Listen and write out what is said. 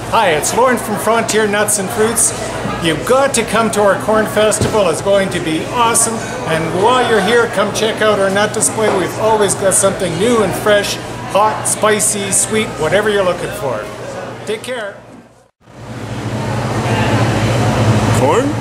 Hi, it's Lorne from Frontier Nuts and Fruits. You've got to come to our corn festival. It's going to be awesome. And while you're here, come check out our nut display. We've always got something new and fresh, hot, spicy, sweet, whatever you're looking for. Take care. Corn?